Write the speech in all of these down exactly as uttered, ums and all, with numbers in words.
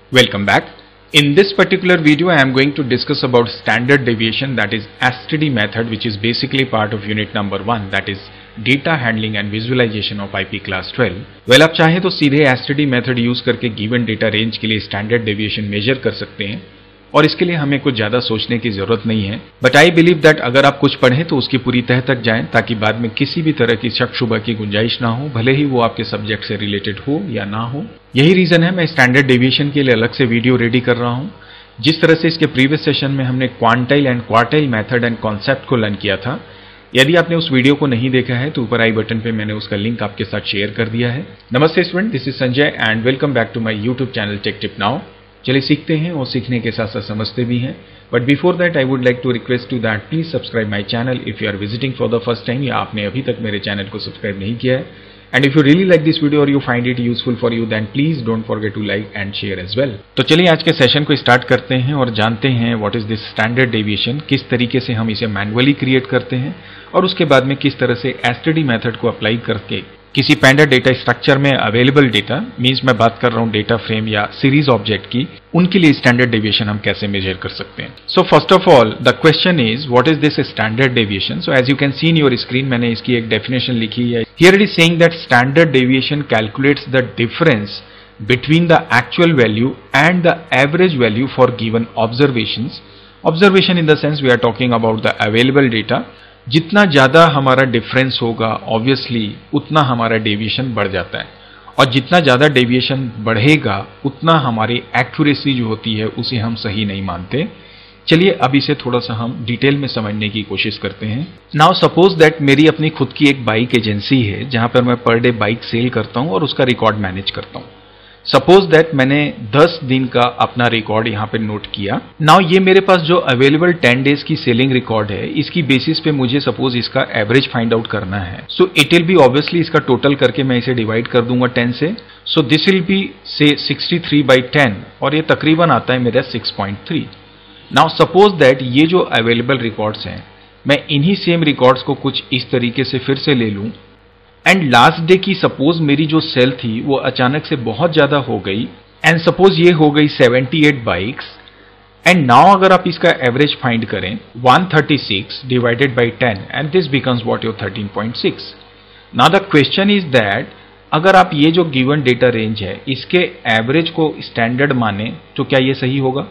Welcome back. In this particular video I am going to discuss about standard deviation, that is S T D method, which is basically part of unit number one, that is data handling and visualization of I P class twelve. Well, आप चाहें तो सीधे S T D method use करके given data range के लिए standard deviation measure कर सकते हैं और इसके लिए हमें कुछ ज्यादा सोचने की जरूरत नहीं है। बट आई बिलीव दैट अगर आप कुछ पढ़ें तो उसकी पूरी तह तक जाएं ताकि बाद में किसी भी तरह की शक शुबा की गुंजाइश ना हो, भले ही वो आपके सब्जेक्ट से रिलेटेड हो या ना हो। यही रीजन है मैं स्टैंडर्ड डेविएशन के लिए अलग से वीडियो रेडी कर रहा हूं। जिस तरह से इसके प्रीवियस सेशन में हमने quantile and quartile method and concept को लर्न किया था, यदि आपने उस वीडियो को नहीं देखा है तो ऊपर आई बटन पे मैंने उसका लिंक आपके साथ शेयर कर दिया है। नमस्ते student, this is Sanjay and welcome back to my YouTube channel tech tip now. चलिए सीखते हैं और सीखने के साथ साथ समझते भी हैं। But before that I would like to request to that please subscribe my channel if you are visiting for the first time, या आपने अभी तक मेरे चैनल को सब्सक्राइब नहीं किया है। And if you really like this video और you find it useful for you, then please don't forget to like and share as well. तो चलिए आज के सेशन को स्टार्ट करते हैं और जानते हैं what is this standard deviation, किस तरीके से हम इसे मैनुअली क्रिएट करते हैं और उसके बाद में किस तरह से एस टी डी मेथड को अप्लाई करके किसी पैंडा डेटा स्ट्रक्चर में अवेलेबल डेटा, मीन्स मैं बात कर रहा हूं डेटा फ्रेम या सीरीज ऑब्जेक्ट की, उनके लिए स्टैंडर्ड डेविएशन हम कैसे मेजर कर सकते हैं। So first of all the question is what is this standard deviation. So as you can see in your screen मैंने इसकी एक डेफिनेशन लिखी है। Here it is saying that standard deviation calculates the difference between the actual value and the average value for given observations. Observation in the sense we are talking about the available data. जितना ज्यादा हमारा difference होगा obviously उतना हमारा deviation बढ़ जाता है, और जितना ज्यादा डेविएशन बढ़ेगा उतना हमारी एक्यूरेसी जो होती है उसे हम सही नहीं मानते। चलिए अब इसे थोड़ा सा हम डिटेल में समझने की कोशिश करते हैं। नाउ सपोज दैट मेरी अपनी खुद की एक बाइक एजेंसी है जहां पर मैं पर डे बाइक सेल करता हूं और उसका रिकॉर्ड मैनेज करता हूं। सपोज दैट मैंने दस दिन का अपना रिकॉर्ड यहाँ पे नोट किया। नाउ ये मेरे पास जो अवेलेबल टेन डेज की सेलिंग रिकॉर्ड है, इसकी बेसिस पे मुझे सपोज इसका एवरेज फाइंड आउट करना है। So it will be obviously इसका टोटल करके मैं इसे डिवाइड कर दूंगा टेन से। So this will be say sixty three by ten और ये तकरीबन आता है मेरा six point three. Now suppose that ये जो अवेलेबल रिकॉर्ड्स हैं मैं इन्हीं सेम रिकॉर्ड्स को कुछ इस तरीके से फिर से ले लूं एंड लास्ट डे की सपोज मेरी जो सेल थी वो अचानक से बहुत ज्यादा हो गई एंड सपोज ये हो गई seventy eight bikes and now अगर आप इसका एवरेज फाइंड करें one thirty six divided by ten and this becomes what your thirteen point six. Now the question is that अगर आप ये जो गिवन डेटा रेंज है इसके एवरेज को स्टैंडर्ड माने तो क्या ये सही होगा?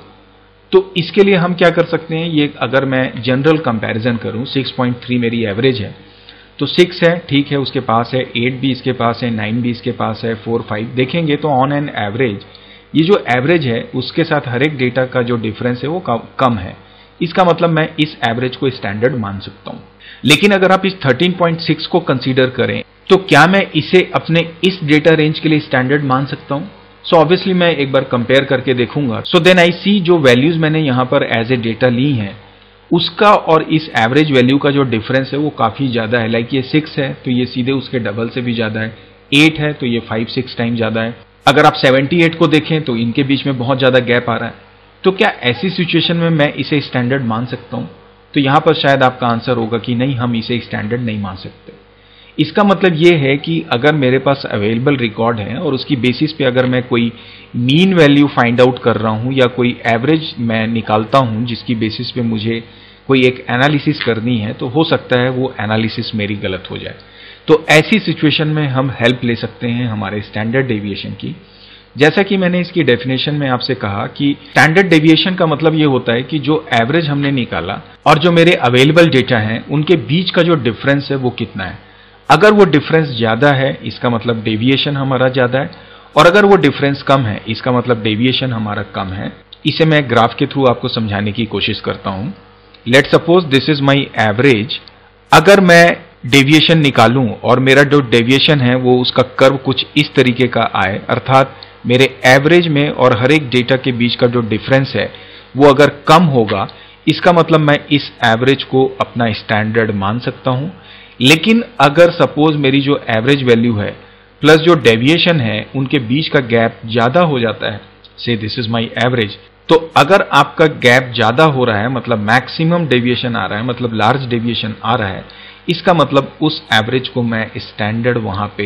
तो इसके लिए हम क्या कर सकते हैं, ये अगर मैं जनरल कंपैरिजन करूं सिक्स पॉइंट थ्री मेरी एवरेज है तो सिक्स है, ठीक है, उसके पास है, एट भी इसके पास है, नाइन भी इसके पास है, फोर फाइव देखेंगे तो ऑन एन एवरेज ये जो एवरेज है उसके साथ हर एक डेटा का जो डिफरेंस है वो कम है। इसका मतलब मैं इस एवरेज को स्टैंडर्ड मान सकता हूं। लेकिन अगर आप इस थर्टीन पॉइंट सिक्स को कंसीडर करें तो क्या मैं इसे अपने इस डेटा रेंज के लिए स्टैंडर्ड मान सकता हूं? सो so ऑब्वियसली मैं एक बार कंपेयर करके देखूंगा। सो देन आई सी जो वैल्यूज मैंने यहां पर एज ए डेटा ली हैं उसका और इस एवरेज वैल्यू का जो डिफरेंस है वो काफी ज्यादा है। लाइक ये सिक्स है तो ये सीधे उसके डबल से भी ज्यादा है, एट है तो ये फाइव सिक्स टाइम ज्यादा है। अगर आप सेवेंटी एट को देखें तो इनके बीच में बहुत ज्यादा गैप आ रहा है। तो क्या ऐसी सिचुएशन में मैं इसे स्टैंडर्ड मान सकता हूं? तो यहां पर शायद आपका आंसर होगा कि नहीं, हम इसे स्टैंडर्ड नहीं मान सकते। इसका मतलब ये है कि अगर मेरे पास अवेलेबल रिकॉर्ड है और उसकी बेसिस पे अगर मैं कोई मीन वैल्यू फाइंड आउट कर रहा हूं या कोई एवरेज मैं निकालता हूं जिसकी बेसिस पे मुझे कोई एक एनालिसिस करनी है, तो हो सकता है वो एनालिसिस मेरी गलत हो जाए। तो ऐसी सिचुएशन में हम हेल्प ले सकते हैं हमारे स्टैंडर्ड डेविएशन की। जैसा कि मैंने इसकी डेफिनेशन में आपसे कहा कि स्टैंडर्ड डेविएशन का मतलब ये होता है कि जो एवरेज हमने निकाला और जो मेरे अवेलेबल डेटा हैं उनके बीच का जो डिफरेंस है वो कितना है। अगर वो डिफरेंस ज्यादा है इसका मतलब डेविएशन हमारा ज्यादा है, और अगर वो डिफरेंस कम है इसका मतलब डेविएशन हमारा कम है। इसे मैं ग्राफ के थ्रू आपको समझाने की कोशिश करता हूं। Let suppose this is my average. अगर मैं डेविएशन निकालूं और मेरा जो डेविएशन है वो उसका कर्व कुछ इस तरीके का आए, अर्थात मेरे एवरेज में और हर एक डेटा के बीच का जो डिफरेंस है वो अगर कम होगा, इसका मतलब मैं इस एवरेज को अपना स्टैंडर्ड मान सकता हूं। लेकिन अगर सपोज मेरी जो एवरेज वैल्यू है प्लस जो डेविएशन है उनके बीच का गैप ज्यादा हो जाता है, से दिस इज माई एवरेज, तो अगर आपका गैप ज्यादा हो रहा है मतलब मैक्सिमम डेविएशन आ रहा है, मतलब लार्ज डेविएशन आ रहा है, इसका मतलब उस एवरेज को मैं स्टैंडर्ड वहां पे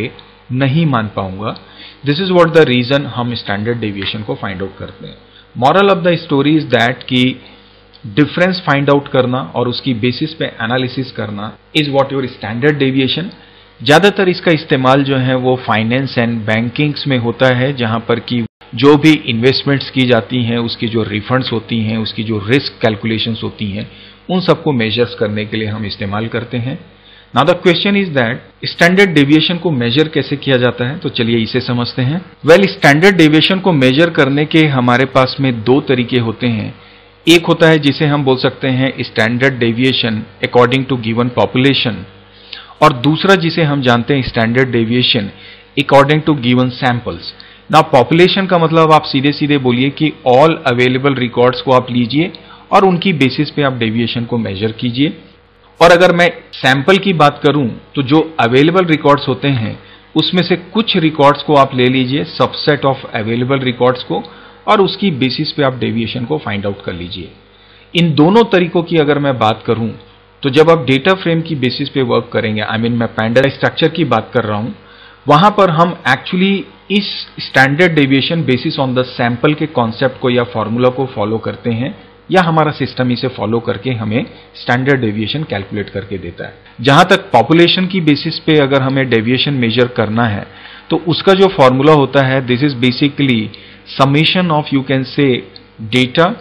नहीं मान पाऊंगा। This is what the reason हम स्टैंडर्ड डेविएशन को फाइंड आउट करते हैं। Moral of the story is that कि डिफरेंस फाइंड आउट करना और उसकी बेसिस पे एनालिसिस करना is what your standard deviation. ज्यादातर इसका इस्तेमाल जो है वो फाइनेंस एंड बैंकिंग्स में होता है, जहां पर कि जो भी इन्वेस्टमेंट्स की जाती हैं उसकी जो रिफंड्स होती हैं, उसकी जो रिस्क कैलकुलेशंस होती हैं, उन सबको मेजर्स करने के लिए हम इस्तेमाल करते हैं। Now the question is that standard deviation को मेजर कैसे किया जाता है, तो चलिए इसे समझते हैं। वेल, स्टैंडर्ड डेविएशन को मेजर करने के हमारे पास में दो तरीके होते हैं। एक होता है जिसे हम बोल सकते हैं standard deviation according to given population, और दूसरा जिसे हम जानते हैं standard deviation according to given samples. ना पॉपुलेशन का मतलब आप सीधे सीधे बोलिए कि ऑल अवेलेबल रिकॉर्ड्स को आप लीजिए और उनकी बेसिस पे आप डेविएशन को मेजर कीजिए। और अगर मैं सैंपल की बात करूं तो जो अवेलेबल रिकॉर्ड्स होते हैं उसमें से कुछ रिकॉर्ड्स को आप ले लीजिए, सबसेट ऑफ अवेलेबल रिकॉर्ड्स को, और उसकी बेसिस पे आप डेविएशन को फाइंड आउट कर लीजिए। इन दोनों तरीकों की अगर मैं बात करूं तो जब आप डेटा फ्रेम की बेसिस पे वर्क करेंगे, आई मीन मैं पैंडा स्ट्रक्चर की बात कर रहा हूं, वहां पर हम एक्चुअली इस standard deviation basis on the sample के कॉन्सेप्ट को या फॉर्मूला को फॉलो करते हैं, या हमारा सिस्टम इसे फॉलो करके हमें स्टैंडर्ड डेविएशन कैलकुलेट करके देता है। जहां तक पॉपुलेशन की बेसिस पे अगर हमें डेविएशन मेजर करना है तो उसका जो फॉर्मूला होता है, this is basically summation of you can say data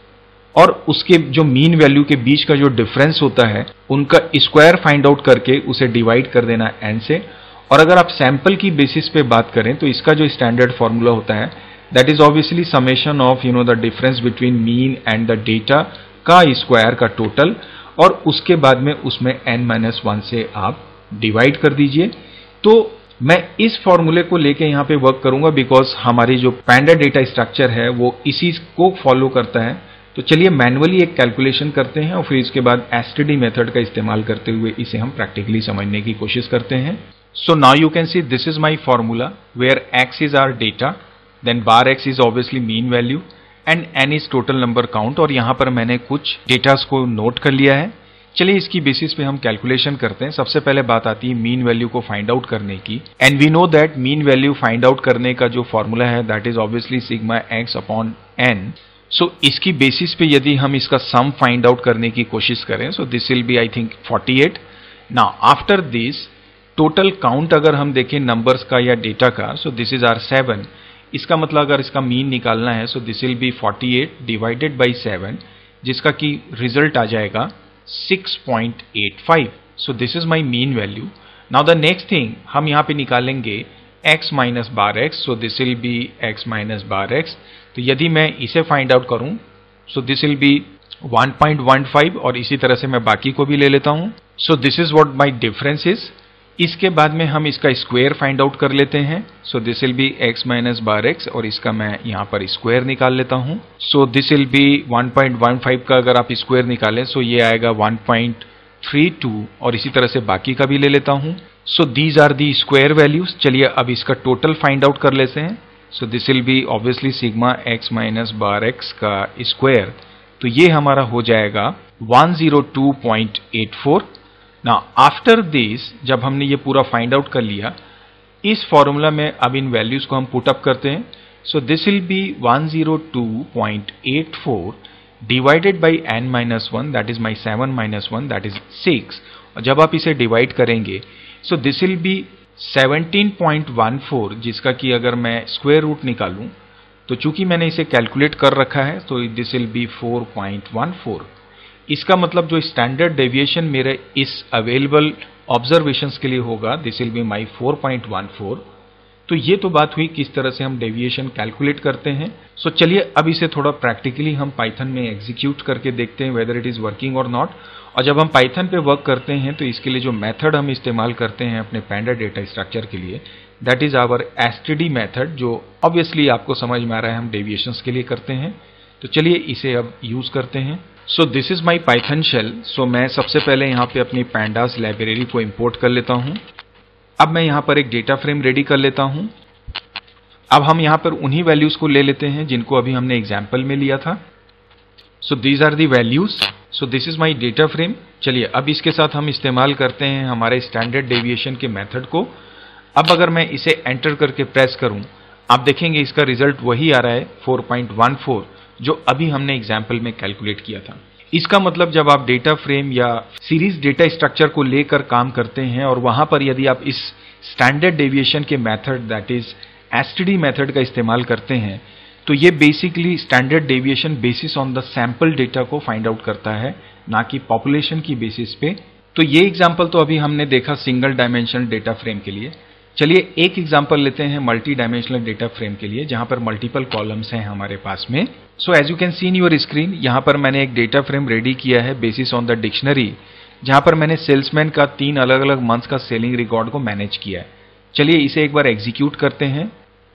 और उसके जो मीन वैल्यू के बीच का जो डिफरेंस होता है उनका स्क्वायर फाइंड आउट करके उसे डिवाइड कर देना एन से। और अगर आप सैंपल की बेसिस पे बात करें तो इसका जो स्टैंडर्ड फॉर्मूला होता है that is obviously summation of you know the difference between mean and the data का स्क्वायर का टोटल, और उसके बाद में उसमें n माइनस वन से आप डिवाइड कर दीजिए। तो मैं इस फॉर्मूले को लेके यहाँ पे वर्क करूंगा बिकॉज हमारी जो पैंडा डेटा स्ट्रक्चर है वो इसी को फॉलो करता है। तो चलिए मैनुअली एक कैलकुलेशन करते हैं और फिर इसके बाद एसटीडी मेथड का इस्तेमाल करते हुए इसे हम प्रैक्टिकली समझने की कोशिश करते हैं। So now you can see this is my formula where x is our data, then bar x is obviously mean value and n is total number count, और यहां पर मैंने कुछ डेटास को नोट कर लिया है। चलिए इसकी बेसिस पे हम कैलकुलेशन करते हैं। सबसे पहले बात आती है मीन वैल्यू को फाइंड आउट करने की, and we know that mean value find out करने का जो फॉर्मूला है that is obviously sigma x upon n. So इसकी बेसिस पे यदि हम इसका सम फाइंड आउट करने की कोशिश करें so this will be I think forty eight. Now after this total count अगर हम देखें नंबर्स का या डेटा का, so this is our seven. इसका मतलब अगर इसका मीन निकालना है so this will be forty eight divided by seven, जिसका कि रिजल्ट आ जाएगा six point eight five. So this is my mean value. Now the next thing हम यहाँ पे निकालेंगे x minus bar x, so this will be x minus bar x. तो यदि मैं इसे फाइंड आउट करूं so this will be one point one five, और इसी तरह से मैं बाकी को भी ले लेता हूं। So this is what my difference is. इसके बाद में हम इसका स्क्वायर फाइंड आउट कर लेते हैं। So this will be x minus bar x, और इसका मैं यहां पर स्क्वायर निकाल लेता हूं। So this will be one point one five का अगर आप स्क्वायर निकालें सो ये आएगा वन पॉइंट थ्री टू, और इसी तरह से बाकी का भी ले लेता हूं। So these are the square values. चलिए अब इसका टोटल फाइंड आउट कर लेते हैं। So this will be obviously sigma x minus bar x का स्क्वायर, तो ये हमारा हो जाएगा one zero two point eight four. Now after this जब हमने ये पूरा फाइंड आउट कर लिया, इस फॉर्मूला में अब इन वैल्यूज को हम पुट अप करते हैं। So this will be one zero two point eight four divided by n minus one, that is my seven minus one, that is six. और जब आप इसे डिवाइड करेंगे so this will be seventeen point one four, जिसका कि अगर मैं square root निकालूं तो चूंकि मैंने इसे कैलकुलेट कर रखा है तो this will be four point one four. इसका मतलब जो स्टैंडर्ड डेविएशन मेरे इस अवेलेबल ऑब्जर्वेशंस के लिए होगा this will be my four point one four. तो ये तो बात हुई किस तरह से हम डेविएशन कैलकुलेट करते हैं। सो so, चलिए अब इसे थोड़ा प्रैक्टिकली हम पाइथन में एग्जीक्यूट करके देखते हैं वेदर इट इज वर्किंग और नॉट। और जब हम पाइथन पे वर्क करते हैं तो इसके लिए जो मेथड हम इस्तेमाल करते हैं अपने पैंडा डेटा स्ट्रक्चर के लिए that is our STD method, जो ऑब्वियसली आपको समझ में आ रहा है हम डेविएशंस के लिए करते हैं। तो चलिए इसे अब यूज करते हैं। So this is my Python shell. सो मैं सबसे पहले यहाँ पे अपनी पैंडास लाइब्रेरी को इम्पोर्ट कर लेता हूँ। अब मैं यहाँ पर एक डेटा फ्रेम रेडी कर लेता हूँ। अब हम यहाँ पर उन्हीं वैल्यूज को ले लेते हैं जिनको अभी हमने एग्जाम्पल में लिया था। So these are the values. So this is my data frame. चलिए अब इसके साथ हम इस्तेमाल करते हैं हमारे स्टैंडर्ड डेविएशन के मेथड को। अब अगर मैं इसे एंटर करके प्रेस करूं, आप देखेंगे इसका रिजल्ट वही आ रहा है फोर पॉइंट वन फोर, जो अभी हमने एग्जाम्पल में कैलकुलेट किया था। इसका मतलब जब आप डेटा फ्रेम या सीरीज डेटा स्ट्रक्चर को लेकर काम करते हैं और वहां पर यदि आप इस स्टैंडर्ड डेविएशन के method that is STD method का इस्तेमाल करते हैं, तो ये basically standard deviation basis on the sample data को फाइंड आउट करता है, ना कि पॉपुलेशन की बेसिस पे। तो ये एग्जाम्पल तो अभी हमने देखा सिंगल डायमेंशनल डेटा फ्रेम के लिए। चलिए एक एग्जाम्पल लेते हैं मल्टी डायमेंशनल डेटा फ्रेम के लिए, जहां पर मल्टीपल कॉलम्स हैं हमारे पास में। So as you can see in your screen, यहां पर मैंने एक डेटा फ्रेम रेडी किया है बेसिस ऑन द डिक्शनरी, जहां पर मैंने सेल्समैन का तीन अलग अलग मंथ्स का सेलिंग रिकॉर्ड को मैनेज किया है। चलिए इसे एक बार एग्जीक्यूट करते हैं।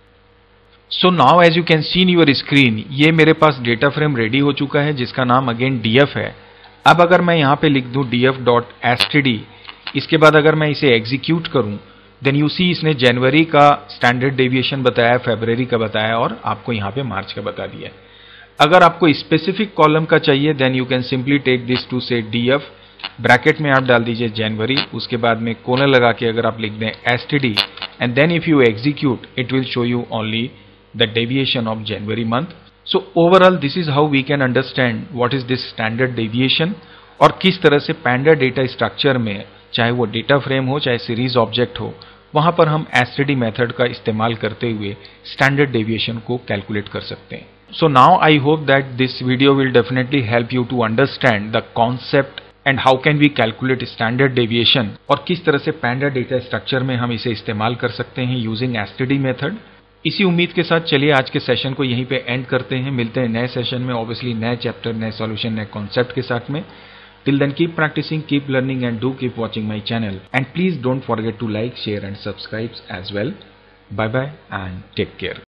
So now as you can see in your screen, ये मेरे पास डेटा फ्रेम रेडी हो चुका है जिसका नाम अगेन डीएफ है। अब अगर मैं यहां पे लिख दूं डीएफ डॉट एसटीडी, इसके बाद अगर मैं इसे एग्जीक्यूट करूं, देन यू सी इसने जनवरी का स्टैंडर्ड डेविएशन बताया, फरवरी का बताया और आपको यहां पे मार्च का बता दिया। अगर आपको स्पेसिफिक कॉलम का चाहिए, then you can simply take this to से डीएफ, ब्रैकेट में आप डाल दीजिए जनवरी, उसके बाद में कोलन लगा के अगर आप लिख दें STD and then if you execute it will show you only the deviation of January month. So overall this is how we can understand what is this standard deviation और किस तरह से Panda data structure में, चाहे वो data frame हो चाहे series object हो, वहां पर हम एसटीडी मेथड का इस्तेमाल करते हुए स्टैंडर्ड डेविएशन को कैलकुलेट कर सकते हैं। So now I hope that this video will definitely help you to understand the concept and how can we calculate standard deviation और किस तरह से Panda डेटा स्ट्रक्चर में हम इसे इस्तेमाल कर सकते हैं यूजिंग एसटीडी मेथड। इसी उम्मीद के साथ चलिए आज के सेशन को यहीं पे एंड करते हैं। मिलते हैं नए सेशन में, ऑब्वियसली नए चैप्टर, नए सॉल्यूशन, नए कॉन्सेप्ट के साथ में। Till then keep practicing, keep learning and do keep watching my channel and please don't forget to like, share and subscribe as well. Bye bye and take care.